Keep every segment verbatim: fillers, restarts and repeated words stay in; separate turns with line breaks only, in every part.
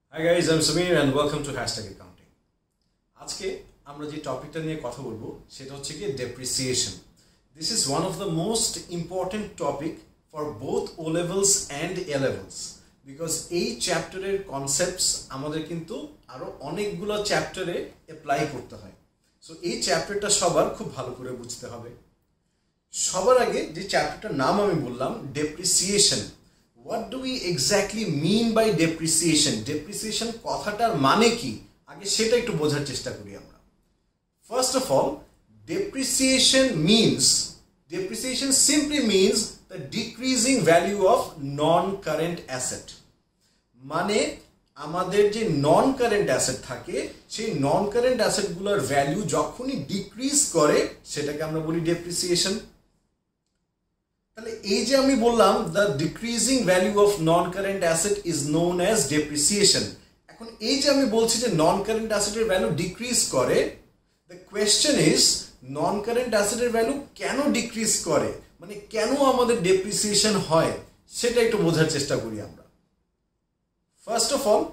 Hi guys, I'm Samir and welcome to Hashtag Accounting. আজকে আমরা যে টপিকটা নিয়ে কথা বলবো সেটা হচ্ছে কি depreciation. This is one of the most important topic for both O levels and A levels because এই চ্যাপ্টারের কনসেপ্টস আমাদের কিন্তু আরো অনেকগুলো চ্যাপ্টারে অ্যাপ্লাই করতে হয়। সো এই চ্যাপ্টারটা সবার খুব ভালো করে বুঝতে হবে। সবার আগে যে চ্যাপ্টারটার নাম আমি বললাম depreciation. What do we exactly mean by depreciation? Depreciation কথাটার মানে কি আগে সেটা একটু বোঝার চেষ্টা করি আমরা। First of all, depreciation means depreciation simply means the decreasing value of non-current asset. মানে আমাদের যে নন কারেন্ট অ্যাসেট থাকে সেই নন কারেন্ট অ্যাসেটগুলোর ভ্যালু যখনই ডিক্রিজ করে সেটাকে আমরা বলি ডেপ্রিসিয়েশন। তাহলে এই যে আমি বললাম the decreasing value of non current asset is known as depreciation. এখন এই যে আমি বলছি যে নন কারেন্ট অ্যাসেটের ভ্যালু ডিক্রিজ করে, the question is non current অ্যাসেটের ভ্যালু কেন ডিক্রিজ করে, মানে কেন আমাদের ডেপ্রিসিয়েশন হয় সেটা একটু বোঝার চেষ্টা করি আমরা। ফার্স্ট অফ অল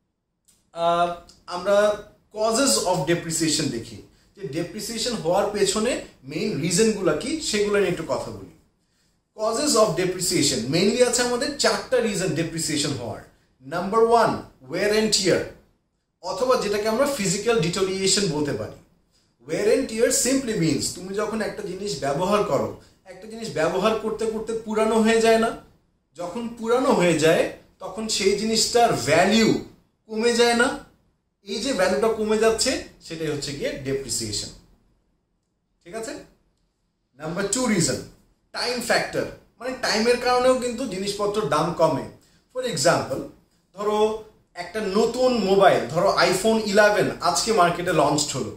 আমরা কজেস অফ ডেপ্রিসিয়েশন দেখি যে ডেপ্রিসিয়েশন হওয়ার পেছনে মেইন রিজনগুলো কি সেগুলো নিয়ে একটু কথা বলি। কজেস অফ ডেপ্রিসিয়েশন মেইনলি আছে আমাদের চারটা রিজন ডেপ্রিসিয়েশন হওয়ার। Number one, wear and tear, অথবা যেটাকে আমরা ফিজিক্যাল ডিটোরিয়েশন বলতে পারি। Wear and tear simply means তুমি যখন একটা জিনিস ব্যবহার করো, একটা জিনিস ব্যবহার করতে করতে পুরানো হয়ে যায় না, যখন পুরানো হয়ে যায় তখন সেই জিনিসটার ভ্যালিউ কমে যায় না, এই যে ভ্যালুটা কমে যাচ্ছে সেটাই হচ্ছে গিয়ে ডেপ্রিসিয়েশন। ঠিক আছে। Number two reason, time factor, মানে টাইমের কারণেও কিন্তু জিনিসপত্রের দাম কমে। ফর এক্সাম্পল ধরো একটা নতুন মোবাইল, ধরো আইফোন ইলেভেন আজকে মার্কেটে লঞ্চ হলো।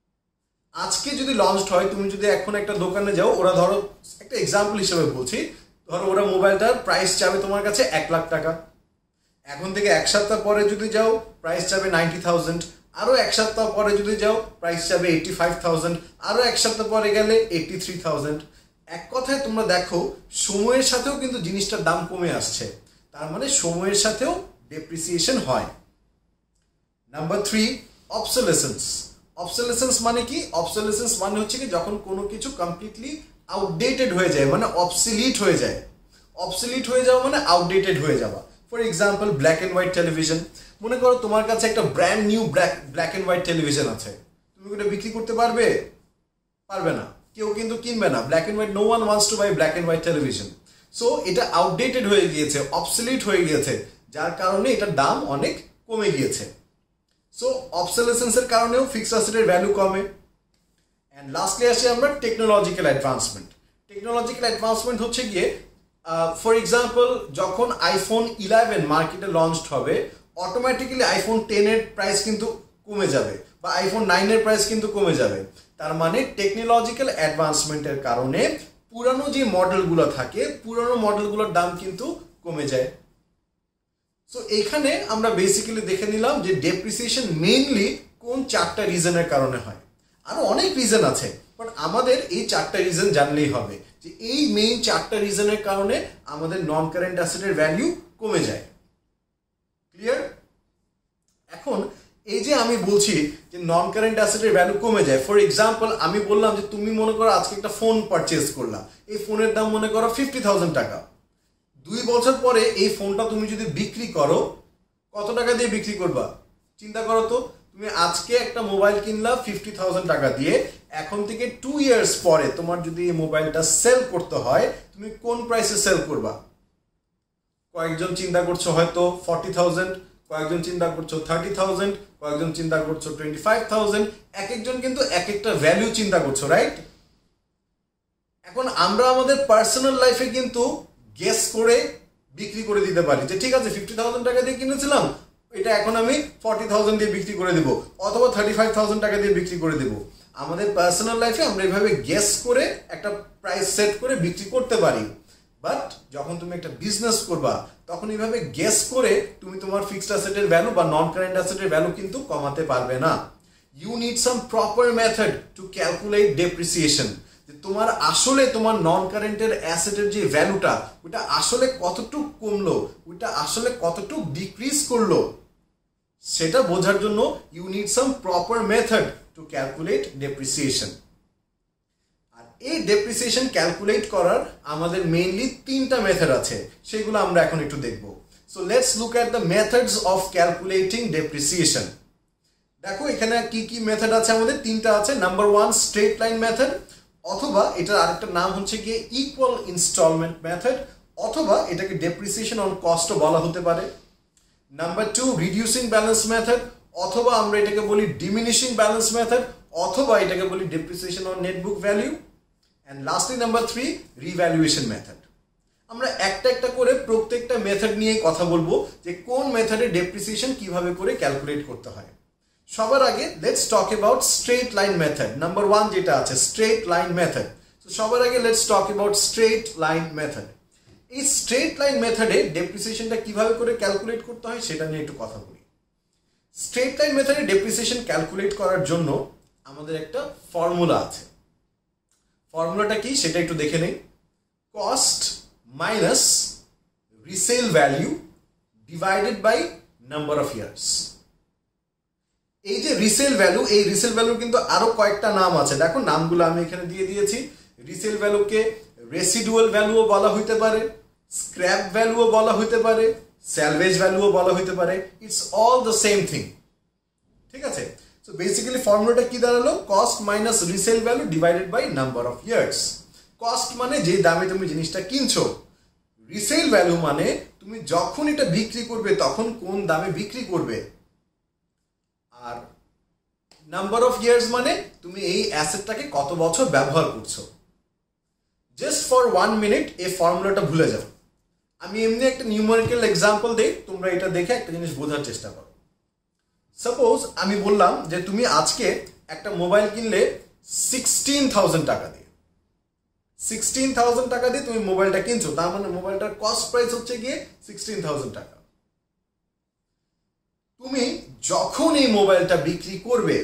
আজকে যদি লঞ্চ হয়, তুমি যদি এখন একটা দোকানে যাও, ওরা ধরো একটা এক্সাম্পল হিসেবে বলছি, ধরো ওরা মোবাইলটার প্রাইস চাবে তোমার কাছে এক লাখ টাকা। এখন থেকে এক সপ্তাহ পরে যদি যাও প্রাইস চাবে নাইনটি থাউজেন্ড, আরও এক সপ্তাহ পরে যদি যাও প্রাইস চাবে এইটটি ফাইভ থাউজেন্ড, আরও এক সপ্তাহ পরে গেলে এইটটি থ্রি থাউজেন্ড। এক কথায় তোমরা দেখো সময়ের সাথেও কিন্তু জিনিসটার দাম কমে আসছে, তার মানে সময়ের সাথেও ডেপ্রিসিয়েশন হয়। Number three, অবসোলেসেন্স। অবসোলেসেন্স মানে কি? অবসোলেসেন্স মানে হচ্ছে কি যখন কোনো কিছু কমপ্লিটলি আউটডেটেড হয়ে যায়, মানে অবসলিট হয়ে যায়। অবসলিট হয়ে যাওয়া মানে আউটডেটেড হয়ে যাওয়া। For example black and white television, মনে করো তোমার কাছে একটা brand new black black and white television আছে, তুমি ওটা বিক্রি করতে পারবে? পারবে না, কেউ কিন্তু কিনবে না। Black and white, no one wants to buy black and white television. So এটা আউটডেটেড হয়ে গিয়েছে, অবসলিট হয়ে গিয়েছে, যার কারণে এটার দাম অনেক কমে গিয়েছে। সো অবসোলেসেন্সের কারণেও ফিক্সড অ্যাসেটের ভ্যালু কমে। অ্যান্ড লাস্টলি আসি আমরা টেকনোলজিক্যাল অ্যাডভান্সমেন্ট। টেকনোলজিক্যাল অ্যাডভান্সমেন্ট হচ্ছে গিয়ে ফর এক্সাম্পল যখন আইফোন ইলেভেন মার্কেটে লঞ্চ হবে, অটোমেটিক্যালি আইফোন টেনের প্রাইস কিন্তু কমে যাবে বা আইফোন নাইনের প্রাইস কিন্তু কমে যাবে। তার মানে টেকনোলজিক্যাল অ্যাডভান্সমেন্টের কারণে পুরানো যে মডেলগুলো থাকে, পুরানো মডেলগুলোর দাম কিন্তু কমে যায়। সো এখানে আমরা বেসিক্যালি দেখে নিলাম যে ডেপ্রিসিয়েশন মেইনলি কোন চারটা রিজনের কারণে হয়। আরো অনেক রিজন আছে, বাট আমাদের এই চারটা রিজন জানলেই হবে যে এই মেইন চারটা রিজনের কারণে আমাদের নন কারেন্ট অ্যাসেটের ভ্যালু কমে যায়। ক্লিয়ার? এখন এই যে আমি বলছি যে নন কারেন্ট অ্যাসেটের ভ্যালু কমে যায়, ফর এক্সাম্পল আমি বললাম যে তুমি মনে করো আজকে একটা ফোন পারচেজ করলা, এই ফোনের দাম মনে করো ফিফটি থাউজেন্ড টাকা। দুই বছর পরে এই ফোনটা তুমি যদি বিক্রি করো, কত টাকা দিয়ে বিক্রি করবা? চিন্তা করো তো, তুমি আজকে একটা মোবাইল কিনলা ফিফটি থাউজেন্ড টাকা দিয়ে, এখন থেকে টু ইয়ার্স পরে তোমার যদি এই মোবাইলটা সেল করতে হয়, তুমি কোন প্রাইসে সেল করবা? কয়েকজন চিন্তা করছো হয়তো ফর্টি থাউজেন্ড, কয়েকজন চিন্তা করছো থার্টি থাউজেন্ড, কয়েকজন চিন্তা করছো টোয়েন্টি ফাইভ থাউজেন্ড, এক একজন কিন্তু এক একটা ভ্যালু চিন্তা করছো, রাইট? এখন আমরা আমাদের পার্সোনাল লাইফে কিন্তু গেস করে বিক্রি করে দিতে পারি যে ঠিক আছে ফিফটি থাউজেন্ড টাকা দিয়ে কিনেছিলাম, এটা এখন আমি ফর্টি থাউজেন্ড দিয়ে বিক্রি করে দেবো, অথবা থার্টি ফাইভ থাউজেন্ড টাকা দিয়ে বিক্রি করে দেবো। আমাদের পার্সোনাল লাইফে আমরা এইভাবে গেস করে একটা প্রাইস সেট করে বিক্রি করতে পারি। বাট যখন তুমি একটা বিজনেস করবা তখন এইভাবে গেস করে তুমি তোমার ফিক্সড অ্যাসেটের ভ্যালু বা নন কারেন্ট অ্যাসেটের ভ্যালু কিন্তু কমাতে পারবে না। You need some proper method to calculate depreciation. তোমার আসলে তোমার নন কারেন্টের অ্যাসেটের যে ভ্যালুটা, ওটা আসলে কতটুকু কমলো, ওটা আসলে কতটুকু ডিক্রিজ করলো, সেটা বোঝার জন্য you need some proper method to calculate depreciation. আর এই ডেপ্রিসিয়েশন ক্যালকুলেট করার আমাদের মেইনলি তিনটা মেথড আছে, সেগুলো আমরা এখন একটু দেখব। So let's look at the methods of calculating depreciation. দেখো এখানে কি কি মেথড আছে, আমাদের তিনটা আছে। Number one straight line method, অথবা এটার আরেকটা নাম হচ্ছে গিয়ে ইকুয়াল ইনস্টলমেন্ট মেথড, অথবা এটাকে ডেপ্রিসিয়েশন অন কস্টও বলা হতে পারে। Number two reducing balance method, অথবা আমরা এটাকে বলি ডিমিনিশিং ব্যালেন্স মেথড, অথবা এটাকে বলি depreciation on net book value. And lastly number three revaluation method. আমরা একটা একটা করে প্রত্যেকটা মেথড নিয়ে কথা বলবো যে কোন মেথডে ডেপ্রিসিয়েশন কিভাবে করে ক্যালকুলেট করতে হয়। সবার আগে let's talk about straight line method. Number one যেটা আছে স্ট্রেট লাইন মেথড। তো সবার আগে let's talk about straight line method. এই স্ট্রেট লাইন মেথডে ডেপ্রিসিয়েশনটা কিভাবে করে ক্যালকুলেট করতে হয় সেটা নিয়ে একটু কথা বলি। স্ট্রেট লাইন মেথডে ডেপ্রিসিয়েশন ক্যালকুলেট করার জন্য আমাদের একটা ফর্মুলা আছে। ফর্মুলাটা কি সেটা একটু দেখে নেই। Cost minus resale value divided by number of years. এই যে রিসেল ভ্যালু, এই রিসেল ভ্যালুর কিন্তু আরো কয়েকটা নাম আছে, দেখো নামগুলো আমি এখানে দিয়ে দিয়েছি। রিসেল ভ্যালুকে রেসিডুয়াল ভ্যালুও বলা হইতে পারে, স্ক্র্যাপ ভ্যালুও বলা হইতে পারে, স্যালভেজ ভ্যালুও বলা হইতে পারে। It's all the same thing, ঠিক আছে। সো বেসিক্যালি ফর্মুলাটা কি দাঁড়ালো? Cost minus resale value divided by number of years. Cost মানে যে দামে তুমি জিনিসটা কিনছো, রিসেল ভ্যালু মানে তুমি যখন এটা বিক্রি করবে তখন কোন দামে বিক্রি করবে, আর নাম্বার অফ ইয়ার্স মানে তুমি এই অ্যাসেটটাকে কত বছর ব্যবহার করছো। জাস্ট ফর ওয়ান মিনিট এই ফর্মুলাটা ভুলে যাও। আমি এমনি একটা নিউমেরিক্যাল এক্সাম্পল দিই, তোমরা এটা দেখে একটা জিনিস বোঝার চেষ্টা করো। সাপোজ আমি বললাম যে তুমি আজকে একটা মোবাইল কিনলে সিক্সটিন থাউজেন্ড টাকা দিয়ে, সিক্সটিন থাউজেন্ড টাকা দিয়ে তুমি মোবাইলটা কিনছো, তার মানে মোবাইলটার কস্ট প্রাইস হচ্ছে গিয়ে সিক্সটিন থাউজেন্ড টাকা। তুমি যখন এই মোবাইলটা বিক্রি করবে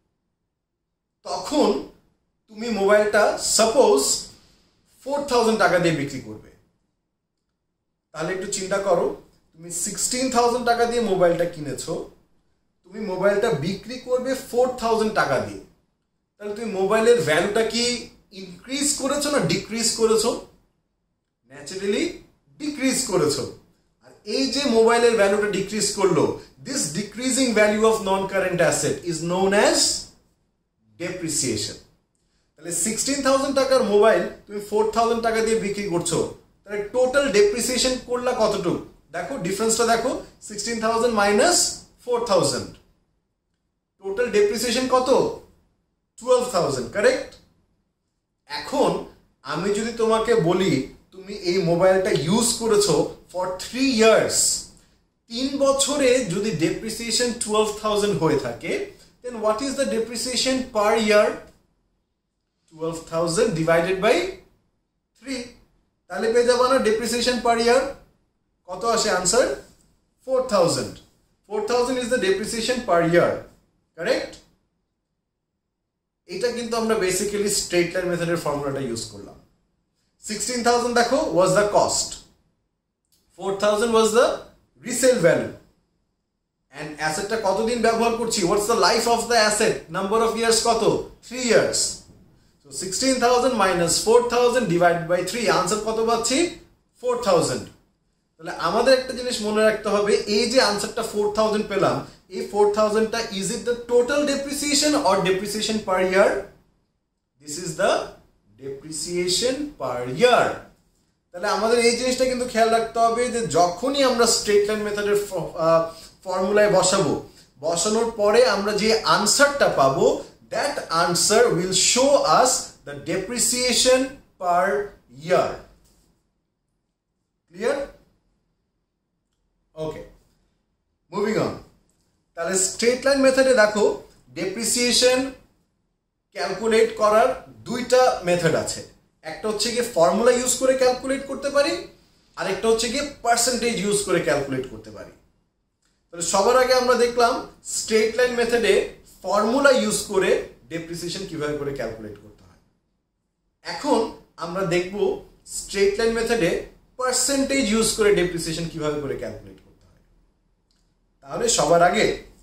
তখন তুমি মোবাইলটা সাপোজ ফোর থাউজেন্ড টাকা দিয়ে বিক্রি করবে। তাহলে একটু চিন্তা করো, তুমি সিক্সটিন থাউজেন্ড টাকা দিয়ে মোবাইলটা কিনেছো, তুমি মোবাইলটা বিক্রি করবে ফোর থাউজেন্ড টাকা দিয়ে। তাহলে তুমি মোবাইলের ভ্যালুটা কি ইনক্রিজ করেছো না ডিক্রিজ করেছো? ন্যাচারালি ডিক্রিজ করেছো। আর এই যে মোবাইলের ভ্যালুটা ডিক্রিজ করলো, this decreasing value of non current asset is known as depreciation. তাহলে সিক্সটিন থাউজেন্ড টাকার মোবাইল তুমি ফোর থাউজেন্ড টাকা দিয়ে বিক্রি করছো, তাহলে টোটাল ডেপ্রিসিয়েশন করলা কতটুকু? দেখো ডিফারেন্সটা দেখো, sixteen thousand minus four thousand, total depreciation কত? Twelve thousand, correct? এখন আমি যদি তোমাকে বলি তুমি এই মোবাইলটা ইউজ করেছো ফর থ্রি ইয়ার্স, তিন বছরে যদি ডেপ্রিসিয়েশন টুয়েলভ থাউজেন্ড হয়ে থাকে, then what is the depreciation per year? Twelve thousand divided by three. তাহলে পেয়ে যাবো না ডেপ্রিসিয়েশন পার ইয়ার কত আসে? Answer four thousand. Four thousand is the depreciation per year, correct? এটা কিন্তু আমরা বেসিক্যালি স্ট্রেট লাইন মেথডের ফর্মুলাটা ইউজ করলাম। সিক্সটিন থাউজেন্ড দেখো was the cost, four thousand was the resale value, and অ্যাসেটটা কতদিন ব্যবহার করছি? What's the life of the asset? Number of years কত? Three years. So sixteen thousand minus four thousand divided by three, answer কত পাচ্ছি? Four thousand. তাহলে আমাদের একটা জিনিস মনে রাখতে হবে, এই যে আনসারটা ফোর থাউজেন্ড পেলাম, এই ফোর থাউজেন্ডটা is it the total depreciation or depreciation per year? This is the depreciation per year. তাহলে আমাদের এই জিনিসটা কিন্তু খেয়াল রাখতে হবে যে যখনই আমরা স্ট্রেট লাইন মেথডের ফর্মুলায় বসাবো, বসানোর পরে আমরা যে আনসারটা পাবো, that answer will show us the depreciation per year. Clear? Okay, moving on. তাহলে স্ট্রেট লাইন মেথডে দেখো ডেপ্রিসিয়েশন ক্যালকুলেট করার দুইটা মেথড আছে। একটা হচ্ছে গিয়ে ফর্মুলা ইউজ করে ক্যালকুলেট করতে পারি, আর একটা হচ্ছে গিয়ে পার্সেন্টেজ ইউজ করে ক্যালকুলেট করতে পারি। তাহলে সবার আগে আমরা দেখলাম স্ট্রেট লাইন মেথডে ফর্মুলা ইউজ করে ডেপ্রিসিয়েশন কিভাবে করে ক্যালকুলেট করতে হয়। এখন আমরা দেখব স্ট্রেট লাইন মেথডে পার্সেন্টেজ ইউজ করে ডেপ্রিসিয়েশন কিভাবে করে ক্যালকুলেট করতে হয়। তাহলে সবার আগে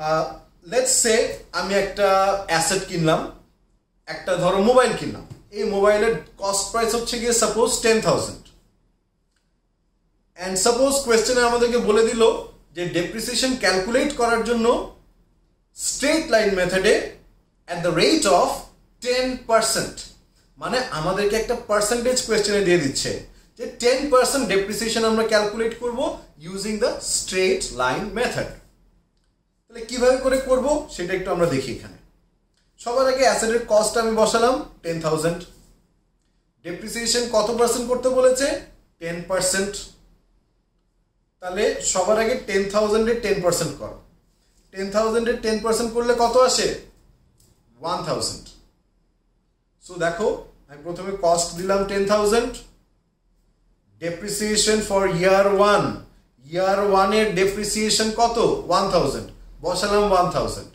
লেটস সে আমি একটা অ্যাসেট কিনলাম, একটা ধরো মোবাইল কিনলাম, এই মোবাইলের কস্ট প্রাইস হচ্ছে গিয়ে suppose ten thousand, and suppose কোয়েশ্চেনে আমাদেরকে বলে দিল যে ডেপ্রিসিয়েশন ক্যালকুলেট করার জন্য স্ট্রেট লাইন মেথডে at the rate of ten percent, মানে আমাদেরকে একটা পার্সেন্টেজ কোয়েশ্চেনে দিয়ে দিচ্ছে যে টেন পার্সেন্ট ডেপ্রিসিয়েশন আমরা ক্যালকুলেট করব using the straight line method. তাহলে কিভাবে করে করব সেটা একটু আমরা দেখি। এখানে সবার আগে অ্যাসেটের কস্ট আমি বসালাম টেন থাউজেন্ড, ডেপ্রিসিয়েশন কত পার্সেন্ট করতে বলেছে টেন পার্সেন্ট, তাহলে সবার আগে টেন থাউজেন্ডের টেন পার্সেন্ট করো, টেন থাউজেন্ডের টেন পার্সেন্ট করলে কত আসে ওয়ান থাউজেন্ড। সো দেখো আমি প্রথমে কস্ট দিলাম ten thousand, depreciation for year one, year ওয়ানের ডেপ্রিসিয়েশন কত ওয়ান থাউজেন্ড, বসালাম ওয়ান থাউজেন্ড।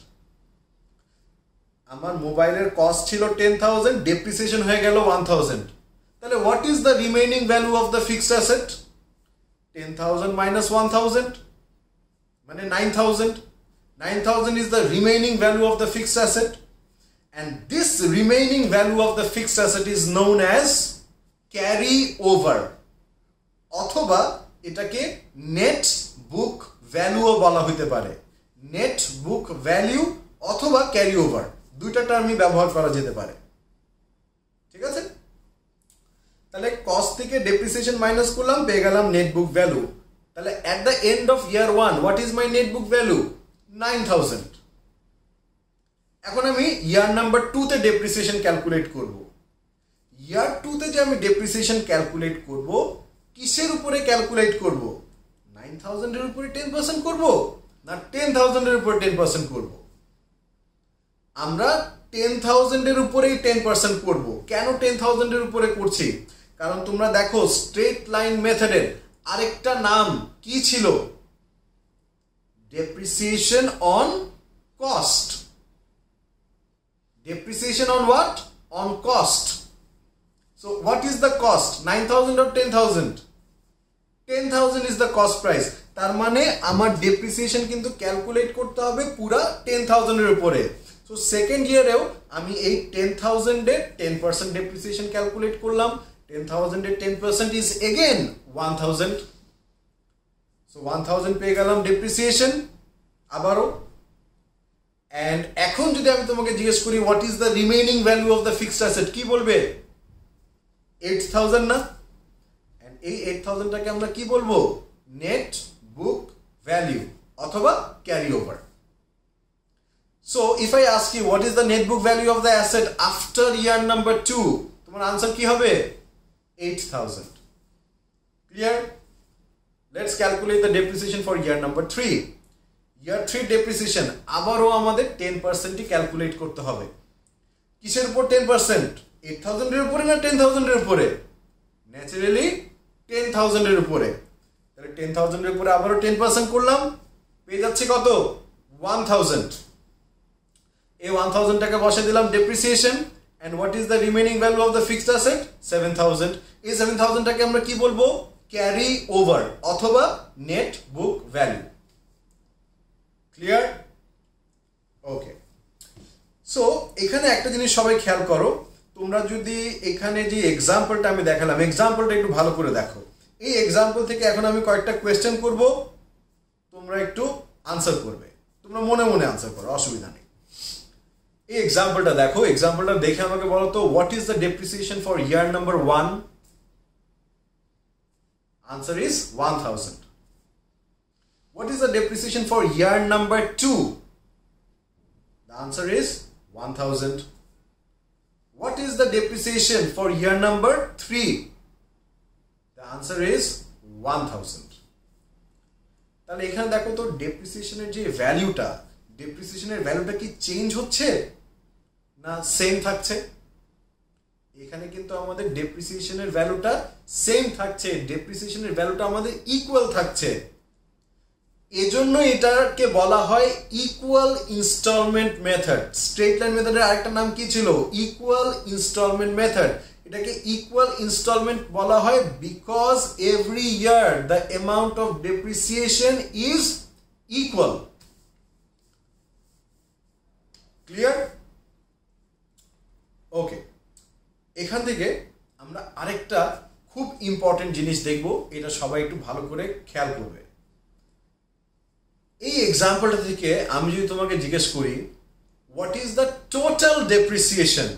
আমার মোবাইলের কস্ট ছিল টেন থাউজেন্ড, ডেপ্রিসিয়েশন হয়ে গেল ওয়ান থাউজেন্ড, তাহলে what is the remaining value of the fixed asset, ten thousand minus one thousand মানে nine thousand, nine thousand is the remaining value of the fixed asset, and this remaining value of the fixed asset is known as carry over, অথবা এটাকে net বুক ভ্যালুও বলা হতে পারে, net book value অথবা carry over, দুইটা টার্মই ব্যবহার করা যেতে পারে। ঠিক আছে, তাহলে কস্ট থেকে ডেপ্রিসিয়েশন মাইনাস করলাম, পেয়ে গেলাম নেট বুক ভ্যালু। তাহলে at the end of year one what is my net book value nine thousand. এখন আমি ইয়ার নাম্বার টু তে ডেপ্রিসিয়েশন ক্যালকুলেট করব। ইয়ার টু তে যে আমি ডেপ্রিসিয়েশন ক্যালকুলেট করব, কিসের উপরে ক্যালকুলেট করব, নাইন থাউজেন্ডের উপরে টেন পার্সেন্ট করব না টেন থাউজেন্ডের উপরে টেন পার্সেন্ট করব? আমরা টেন থাউজেন্ডের উপরেই টেন পার্সেন্ট করব। কেন টেন থাউজেন্ডের উপরে করছি? কারণ তোমরা দেখো স্ট্রেট লাইন মেথডের আরেকটা নাম কি ছিল, depreciation on cost. Depreciation on what? On cost. So what is the cost? nine thousand or ten thousand? ten thousand is the cost price. তার মানে আমার ডেপ্রিসিয়েশন কিন্তু ক্যালকুলেট করতে হবে পুরা টেন থাউজেন্ড এর উপরে। সো সেকেন্ড ইয়ারেও আমি এই টেন থাউজেন্ড এর টেন পার্সেন্ট ডেপ্রিসিয়েশন ক্যালকুলেট করলাম, টেন থাউজেন্ড এর ten percent is again one thousand. So one thousand পেয়ে গেলাম ডেপ্রিসিয়েশন আবারও। অ্যান্ড এখন যদি আমি তোমাকে জিজ্ঞেস করি what is the remaining value of the fixed asset, কি বলবে? এইট থাউজেন্ড না? অ্যান্ড এই এইট থাউজেন্ডটাকে আমরা কি বলবো? নেট বুক ভ্যালু অথবা carry over. So if I ask you what is the net book value of the asset after year number two, তোমার আনসার কি হবে? Eight thousand. Clear? Let's calculate the depreciation for year number three. Year three depreciation আবারও আমাদের ten পার্সেন্টই calculate করতে হবে। কিসের উপর টেন পার্সেন্ট? এইট থাউজেন্ডের উপরে না টেন থাউজেন্ডের উপরে? ন্যাচারালি টেন থাউজেন্ডের উপরে। তাহলে টেন থাউজেন্ডের উপরে আবারও টেন পার্সেন্ট করলাম, পেয়ে যাচ্ছে কত? One thousand. এই ওয়ান থাউজেন্ডটাকে বসে দিলাম depreciation, and what is the remaining value of the fixed asset? Seven thousand. এই সেভেন থাউজেন্ডটাকে আমরা কি বলবো? ক্যারি ওভার অথবা net book value. Clear? Okay. So এখানে একটা জিনিস সবাই খেয়াল করো, তোমরা যদি এখানে যে এক্সাম্পলটা আমি দেখালাম, এক্সাম্পলটা একটু ভালো করে দেখো। এই এক্সাম্পল থেকে এখন আমি কয়েকটা কোয়েশ্চেন করব, তোমরা একটু আনসার করবে, তোমরা মনে মনে আনসার করো, অসুবিধা নেই। এই এক্সাম্পলটা দেখো, এক্সাম্পলটা দেখে আমাকে বলো তো what is the depreciation for year number one? Answer is one thousand. What is the depreciation for year number two? The answer is one thousand. What is the depreciation for year number three? The answer is one thousand. তাহলে এখানে দেখো তো ডেপ্রিসিয়েশনের যে ভ্যালুটা, ডেপ্রিসিয়েশনের ভ্যালুটা কি change হচ্ছে না সেম থাকছে? এখানে কিন্তু আমাদের ডেপ্রিসিয়েশনের ভ্যালুটা সেম থাকছে, ডেপ্রিসিয়েশনের ভ্যালুটা আমাদের ইকুয়াল থাকছে। এজন্য এটাকে বলা হয় equal installment method. Straight line মেথডের আরেকটা নাম কি ছিল? Equal installment method. এটাকে ইকুয়াল ইনস্টলমেন্ট বলা হয় because every year the amount of depreciation is equal. এখান থেকে আমরা আরেকটা খুব ইম্পর্টেন্ট জিনিস দেখব, এটা সবাই একটু ভালো করে খেয়াল করবে। এই এক্সাম্পলটা থেকে আমি যদি তোমাকে জিজ্ঞেস করি what is the total depreciation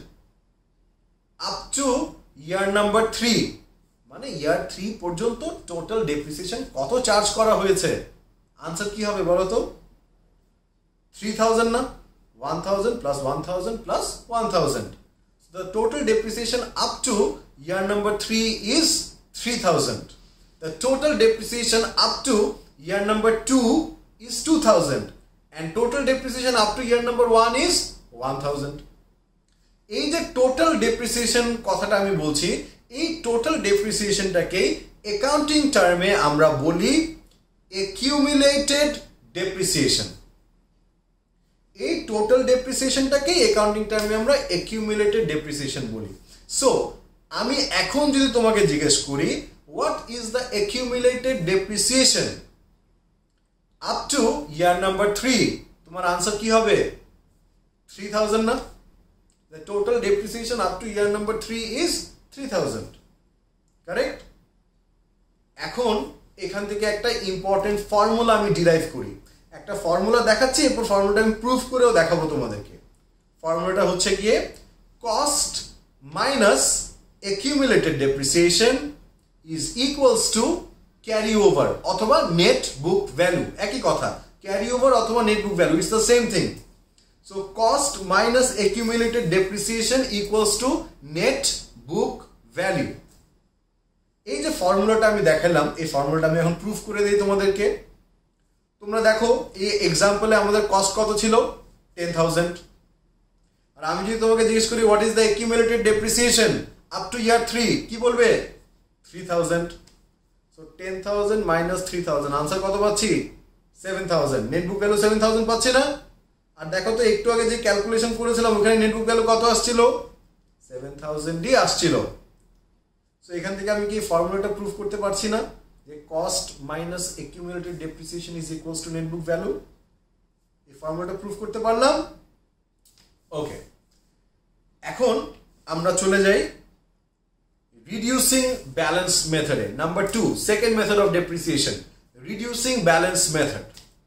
up to year number three, মানে ইয়ার থ্রি পর্যন্ত টোটাল ডেপ্রিসিয়েশন কত চার্জ করা হয়েছে, আনসার কি হবে বলো তো? থ্রি থাউজেন্ড না? One thousand plus one thousand plus one thousand. The total depreciation up to year number three is three thousand. The total depreciation up to year number two is two thousand. And total depreciation up to year number one is one thousand. এই যে total depreciation কথাটা আমি বলছি, এই total ডেপ্রিসিয়েশনটাকে accounting টার্মে আমরা বলি অ্যাকিউমুলেটেড ডেপ্রিসিয়েশন। এই টোটাল ডেপ্রিসিয়েশনটাকে অ্যাকাউন্টিং টার্মে আমরা অ্যাকিউমুলেটেড ডেপ্রিসিয়েশন বলি। সো আমি এখন যদি তোমাকে জিজ্ঞেস করি what is the accumulated depreciation up to year number three, তোমার আনসার কি হবে? থ্রি থাউজেন্ড না? The total depreciation up to year number three is three thousand, correct? এখন এখান থেকে একটা ইম্পর্টেন্ট ফর্মুলা আমি ডিরাইভ করি, একটা ফর্মুলা দেখাচ্ছি, এরপর ফর্মুলাটা আমি প্রুফ করেও দেখাবো তোমাদেরকে। ফর্মুলাটা হচ্ছে গিয়ে cost minus accumulated depreciation is equals to carry over অথবা নেট বুক ভ্যালু, একই কথা, ক্যারি ওভার অথবা net book value it's the same thing. So cost minus accumulated depreciation equals to net book value. এই যে ফর্মুলাটা আমি দেখালাম, এই ফর্মুলাটা আমি এখন প্রুফ করে দিই তোমাদেরকে। তোমরা দেখো এই এক্সাম্পলে আমাদের কস্ট কত ছিল? Ten thousand. আর আমি যদি তোমাকে জিজ্ঞেস করি what is the accumulated depreciation up to year three, কি বলবে? Three thousand. So ten thousand minus three thousand, answer কত পাচ্ছি? Seven thousand. Net book value seven thousand পাচ্ছি না? আর দেখো তো একটু আগে যে ক্যালকুলেশন করেছিলাম ওখানে নেট বুক ভ্যালু কত আসছিল? সেভেন থাউজেন্ডই আসছিল। সো এখান থেকে আমি কি ফর্মুলাটা প্রুফ করতে পারছি না যে cost minus accumulated depreciation is equals to net book value? এই ফর্মুলাটা প্রুফ করতে পারলাম। ওকে, এখন আমরা চলে যাই রিডিউসিং ব্যালেন্স মেথডে। Number two, second method of depreciation, reducing balance method.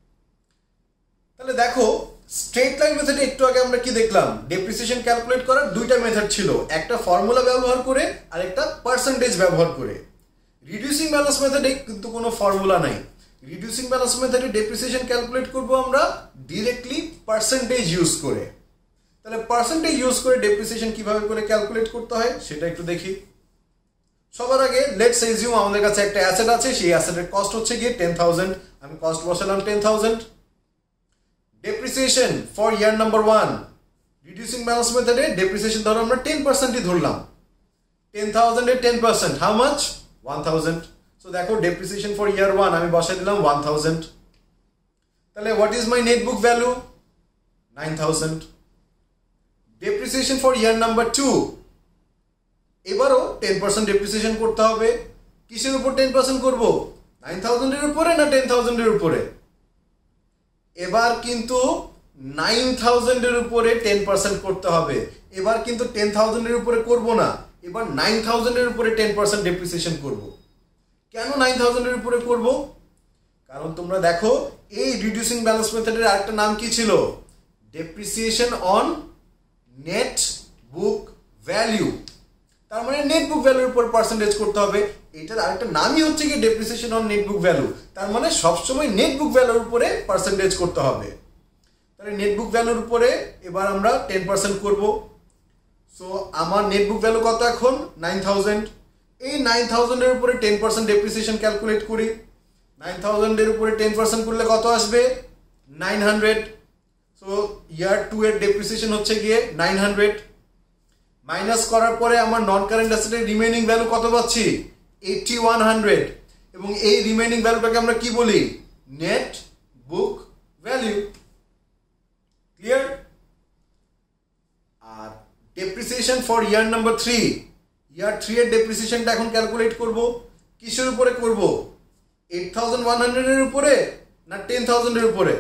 তাহলে দেখো স্ট্রেট লাইন মেথডে একটু আগে আমরা কি দেখলাম? ডেপ্রিসিয়েশন ক্যালকুলেট করার দুইটা মেথড ছিল, একটা ফর্মুলা ব্যবহার করে আর একটা পার্সেন্টেজ ব্যবহার করে। রিডিউসিং ব্যালেন্স মেথডে কিন্তু কোনো ফর্মুলা নাই। রিডিউসিং ব্যালেন্স মেথডে ডেপ্রিসিয়েশন ক্যালকুলেট করব আমরা ডিরেক্টলি পার্সেন্টেজ ইউজ করে। তাহলে পার্সেন্টেজ ইউজ করে ডেপ্রিসিয়েশন কিভাবে করে ক্যালকুলেট করতে হয় সেটা একটু দেখি। সবার আগে লেটস এজিউম আমাদের কাছে একটা অ্যাসেট আছে, সেই অ্যাসেটের কস্ট হচ্ছে গিয়ে টেন থাউজেন্ড। আমি কস্ট বসালাম ten thousand. Depreciation for year number one, reducing balance মেথডে ডেপ্রিসিয়েশন ধরো আমরা টেন পার্সেন্টই ধরলাম। টেন থাউজেন্ডের ten percent how much? One thousand. So দেখো ডেপ্রিসিয়েশন ফর ইয়ার ওয়ান আমি বসাই দিলাম ওয়ান থাউজেন্ড। তাহলে what is my net book value? Nine thousand. Depreciation for year number two, এবারও টেন পার্সেন্ট ডেপ্রিসিয়েশন করতে হবে। কিসের উপর টেন পার্সেন্ট করবো? নাইন থাউজেন্ডের উপরে না টেন থাউজেন্ডের উপরে? এবার কিন্তু নাইন থাউজেন্ডের উপরে টেন পার্সেন্ট করতে হবে। এবার কিন্তু টেন থাউজেন্ডের উপরে করব না, এবার নাইন থাউজেন্ডের উপরে টেন পার্সেন্ট ডেপ্রিসিয়েশন করব। কেন নাইন থাউজেন্ডের উপরে করব? কারণ তোমরা দেখো এই রিডিউসিং ব্যালেন্স মেথডের আরেকটা নাম কি ছিল? Depreciation on net book value. তার মানে নেট বুক ভ্যালুর উপর পার্সেন্টেজ করতে হবে। এটার আরেকটা নামই হচ্ছে কি depreciation on net book value. তার মানে সবসময় নেট বুক ভ্যালুর উপরে পার্সেন্টেজ করতে হবে। তাহলে নেট বুক ভ্যালুর উপরে এবার আমরা টেন পার্সেন্ট করবো। সো আমার নেট বুক ভ্যালু কত এখন? Nine thousand. এই নাইন থাউজেন্ডের উপরে টেন পার্সেন্ট ডেপ্রিসিয়েশন ক্যালকুলেট করি। নাইন থাউজেন্ডের উপরে টেন পার্সেন্ট করলে কত আসবে? Nine hundred. So year two এর ডেপ্রিসিয়েশন হচ্ছে গিয়ে নাইন হান্ড্রেড। মাইনাস করার পরে আমার নন কারেন্ট অ্যাসেটের রিমেইনিং ভ্যালু কত পাচ্ছি? Eighty one hundred. এবং এই রিমেইনিং ভ্যালুটাকে আমরা কি বলি? Net book value. Clear? R depreciation for year number three, year three এর ডেপ্রিসিয়েশনটা এখন ক্যালকুলেট করব। কিসের উপরে করব? এইট থাউজেন্ড ওয়ান হান্ড্রেডের উপরে না টেন থাউজেন্ডের উপরে?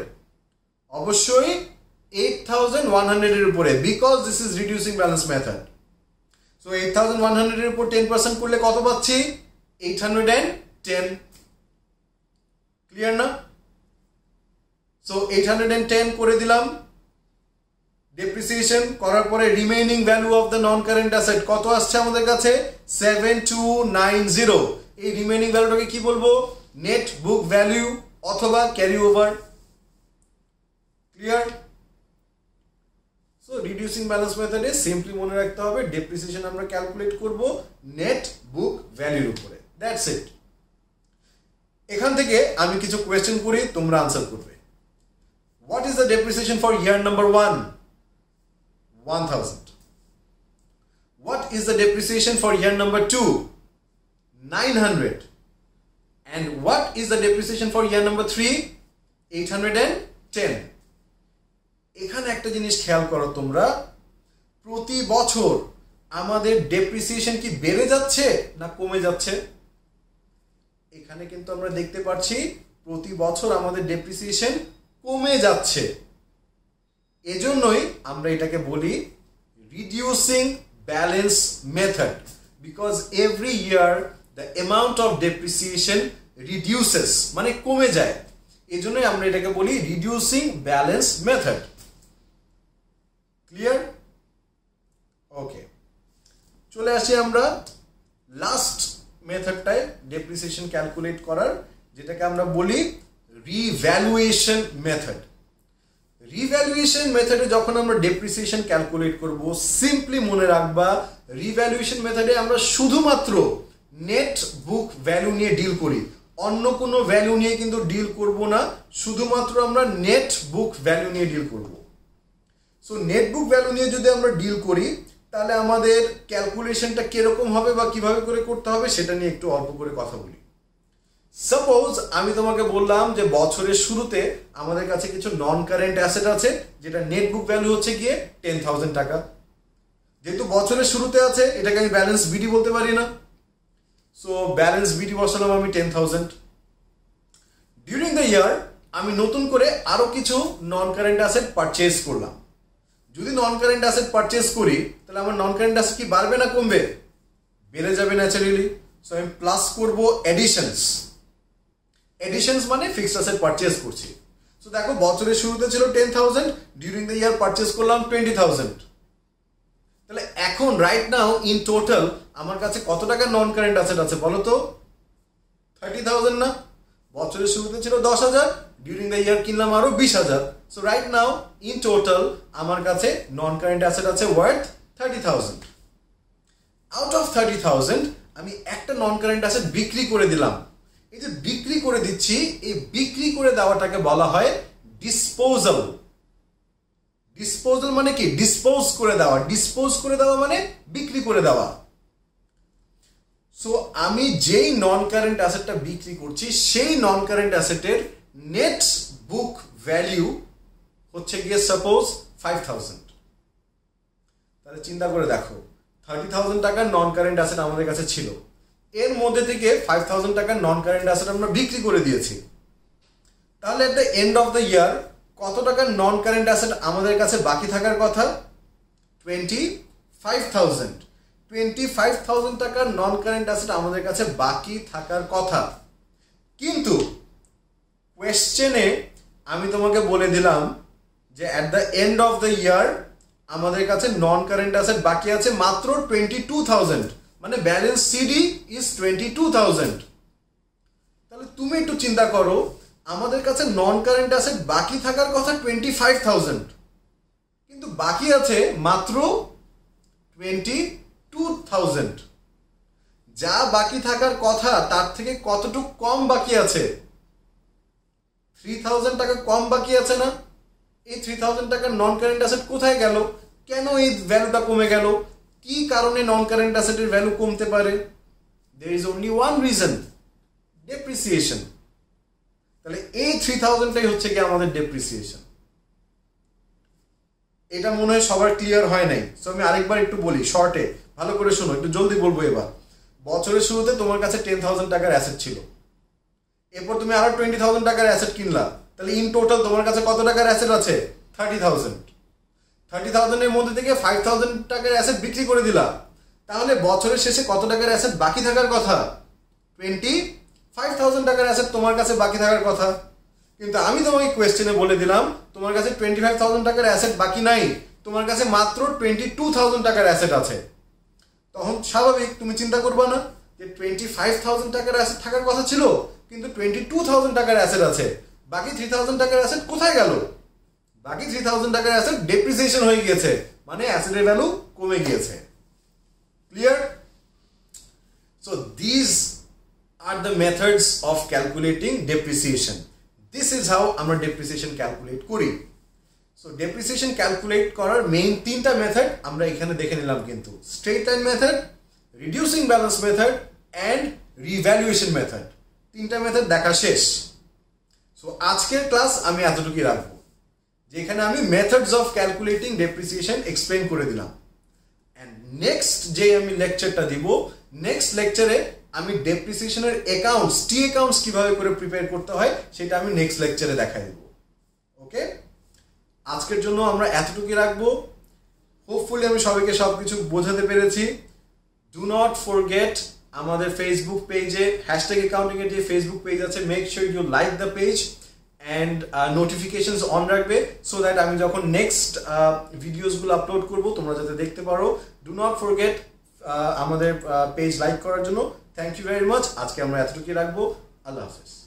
অবশ্যই এইট থাউজেন্ড ওয়ান হান্ড্রেডের উপরে, because this is reducing balance method. So eight thousand one hundred এর উপর টেন পার্সেন্ট করলে কত পাচ্ছি? Eight hundred ten. ক্লিয়ার না? সো এইট হান্ড্রেড টেন করে দিলাম। ডেপ্রিসিয়েশন করার পরে remaining value of the non current asset কত আসছে আমাদের কাছে? Seven two nine zero. এই রিমেইনিং ভ্যালুটাকে কি বলবো? নেট বুক ভ্যালু অথবা carry over. Clear? So reducing balance মেথডে সিম্পলি মনে রাখতে হবে ডেপ্রিসিয়েশন আমরা ক্যালকুলেট করব নেট বুক ভ্যালুর উপরে। That's it. এখান থেকে আমি কিছু কোয়েশ্চেন করি, তোমরা আনসার করবে। What is the depreciation for year number one? one thousand. What is the depreciation for year number two? nine hundred. And what is the depreciation for year number three? eight hundred ten. এখানে একটা জিনিস খেয়াল করো তোমরা, প্রতি বছর আমাদের depreciation কি বেড়ে যাচ্ছে না কমে যাচ্ছে? এখানে কিন্তু আমরা দেখতে পাচ্ছি প্রতি বছর আমাদের ডেপ্রিসিয়েশন কমে যাচ্ছে। এজন্যই আমরা এটাকে বলি reducing balance method, because every year the amount of depreciation reduces, মানে কমে যায়। এজন্যই আমরা এটাকে বলি reducing balance method. Clear? Okay, চলে আসি আমরা লাস্ট মেথডটায় ডেপ্রিসিয়েশন ক্যালকুলেট করার, যেটাকে আমরা বলি রিভ্যালুয়েশন মেথড। রিভ্যালুয়েশন মেথডে যখন আমরা ডেপ্রিসিয়েশন ক্যালকুলেট করব, সিম্পলি মনে রাখবা রিভ্যালুয়েশন মেথডে আমরা শুধুমাত্র নেট বুক ভ্যালু নিয়ে ডিল করি, অন্য কোনো ভ্যালু নিয়ে কিন্তু ডিল করব না, শুধুমাত্র আমরা নেট বুক ভ্যালু নিয়ে ডিল করব। সো নেট বুক ভ্যালু নিয়ে যদি আমরা ডিল করি তাহলে আমাদের ক্যালকুলেশনটা কিরকম হবে বা কিভাবে করে করতে হবে সেটা নিয়ে একটু অল্প করে কথা বলি। সাপোজ আমি তোমাকে বললাম যে বছরের শুরুতে আমাদের কাছে কিছু নন কারেন্ট অ্যাসেট আছে, যেটা নেট বুক ভ্যালু হচ্ছে গিয়ে টেন থাউজেন্ড টাকা। যেহেতু বছরের শুরুতে আছে, এটাকে আমি ব্যালেন্স বিডি বলতে পারি না। সো ব্যালেন্স বিডি বসালাম আমি ten thousand. During the year আমি নতুন করে আরো কিছু নন কারেন্ট অ্যাসেট পারচেজ করলাম। যদি নন কারেন্ট অ্যাসেট পারচেজ করি তাহলে আমার নন কারেন্ট অ্যাসেট কি বাড়বে না কমবে? বেড়ে যাবে ন্যাচারালি। সো আমি প্লাস করব এডিশনস। এডিশনস মানে ফিক্সড অ্যাসেট পারচেজ করছি। সো দেখো বছরের শুরুতে ছিল ten thousand, during the year purchase করলাম টোয়েন্টি থাউজেন্ড। তাহলে এখন রাইট নাও ইন টোটাল আমার কাছে কত টাকা নন কারেন্ট অ্যাসেট আছে বলো তো? থার্টি থাউজেন্ড না? বছরের শুরুতে ছিল দশ হাজার, ডিউরিং দ্য ইয়ার কিনলাম আরো বিশ হাজার। So right now in total আমার কাছে নন কারেন্ট অ্যাসেট আছে worth thirty thousand. Out of thirty thousand আমি একটা নন কারেন্ট অ্যাসেট বিক্রি করে দিলাম। এই যে বিক্রি করে দিচ্ছি, এই বিক্রি করে দেওয়াটাকে বলা হয় ডিসপোজাল। ডিসপোজাল মানে কি? ডিসপোজ করে দেওয়া। ডিসপোজ করে দেওয়া মানে বিক্রি করে দেওয়া। সো আমি যেই নন কারেন্ট অ্যাসেটটা বিক্রি করছি সেই নন কারেন্ট অ্যাসেটের নেট বুক ভ্যালু হচ্ছে গিয়ে সাপোজ ফাইভ থাউজেন্ড। তাহলে চিন্তা করে দেখো, থার্টি থাউজেন্ড টাকার নন কারেন্ট অ্যাসেট আমাদের কাছে ছিল, এর মধ্যে থেকে ফাইভ থাউজেন্ড টাকার নন কারেন্ট অ্যাসেট আমরা বিক্রি করে দিয়েছি। তাহলে at the end of the year কত টাকার নন কারেন্ট অ্যাসেট আমাদের কাছে বাকি থাকার কথা? Twenty five thousand. Twenty five thousand টাকার নন কারেন্ট অ্যাসেট আমাদের কাছে বাকি থাকার কথা। কিন্তু কোয়েশ্চেনে আমি তোমাকে বলে দিলাম যে at the end of the year আমাদের কাছে নন কারেন্ট অ্যাসেট বাকি আছে মাত্র টোয়েন্টি টু থাউজেন্ড, মানে balance CD is twenty two thousand. তাহলে তুমি একটু চিন্তা করো, আমাদের কাছে নন কারেন্ট অ্যাসেট বাকি থাকার কথা টোয়েন্টি ফাইভ থাউজেন্ড, কিন্তু বাকি আছে মাত্র টোয়েন্টি টু থাউজেন্ড। যা বাকি থাকার কথা তার থেকে কতটুকু কম বাকি আছে? থ্রি থাউজেন্ড টাকা কম বাকি আছে না? এই থ্রি থাউজেন্ড টাকার নন কারেন্ট অ্যাসেট কোথায় গেল? কেন এই ভ্যালুটা কমে গেল? কি কারণে নন কারেন্ট অ্যাসেটের ভ্যালু কমতে পারে? there is only one reason, depreciation. তাহলে এই থ্রি থাউজেন্ডটাই হচ্ছে কি আমাদের ডেপ্রিসিয়েশন। এটা মনে হয় সবার ক্লিয়ার হয় নাই। সো আমি আরেকবার একটু বলি শর্টে, ভালো করে শোনো, একটু জলদি বলবো এবার। বছরের শুরুতে তোমার কাছে টেন থাউজেন্ড টাকার অ্যাসেট ছিল, এরপর তুমি আরো টোয়েন্টি থাউজেন্ড টাকার অ্যাসেট কিনলা, তাহলে ইন টোটাল তোমার কাছে কত টাকার অ্যাসেট আছে? Thirty thousand. থার্টি থাউজেন্ডের মধ্যে থেকে ফাইভ থাউজেন্ড টাকার অ্যাসেট বিক্রি করে দিলা, তাহলে বছরের শেষে কত টাকার অ্যাসেট বাকি থাকার কথা? টোয়েন্টি ফাইভ থাউজেন্ড টাকার অ্যাসেট তোমার কাছে বাকি থাকার কথা। কিন্তু আমি তোমাকে কোয়েশ্চেনে বলে দিলাম তোমার কাছে টোয়েন্টি ফাইভ থাউজেন্ড টাকার অ্যাসেট বাকি নাই, তোমার কাছে মাত্র টোয়েন্টি টু থাউজেন্ড টাকার অ্যাসেট আছে। তখন স্বাভাবিক তুমি চিন্তা করবা না যে টোয়েন্টি ফাইভ থাউজেন্ড টাকার অ্যাসেট থাকার কথা ছিল কিন্তু টোয়েন্টি টু থাউজেন্ড টাকার অ্যাসেট আছে, বাকি থ্রি থাউজেন্ড টাকার অ্যাসেট কোথায় গেল? বাকি থ্রি থাউজেন্ড টাকার অ্যাসেট ডেপ্রিসিয়েশন হয়ে গিয়েছে, মানে অ্যাসেটের ভ্যালু কমে গিয়েছে। Clear? So this are the methods of calculating depreciation. This is how আমরা ডেপ্রিসিয়েশন ক্যালকুলেট করি। সো ডেপ্রিসিয়েশন ক্যালকুলেট করার মেইন তিনটা মেথড আমরা এখানে দেখে নিলাম, কিন্তু straight line method, reducing balance method and revaluation method. তিনটা মেথড দেখা শেষ। সো আজকের ক্লাস আমি এতটুকুই রাখবো, যেখানে আমি methods of calculating depreciation explain করে দিলাম। অ্যান্ড নেক্সট যে আমি লেকচারটা দিব, নেক্সট লেকচারে আমি ডেপ্রিসিয়েশনের অ্যাকাউন্টস, টি অ্যাকাউন্টস কিভাবে করে প্রিপেয়ার করতে হয় সেটা আমি নেক্সট লেকচারে দেখাই দেব। ওকে, আজকের জন্য আমরা এতটুকুই রাখবো। হোপফুলি আমি সবাইকে সবকিছু বোঝাতে পেরেছি। ডু নট ফরগেট আমাদের ফেসবুক পেজে হ্যাশট্যাগ অ্যাকাউন্টিং এর যে ফেসবুক পেজ আছে, make sure you like the page and notifications on রাখবে, সো দ্যাট আমি যখন নেক্সট ভিডিওসগুলো আপলোড করব তোমরা যাতে দেখতে পারো। ডু নট ফরগেট আমাদের পেজ লাইক করার জন্য। Thank you very much. আজকে আমরা এতটুকুই রাখবো। আল্লাহ হাফেজ।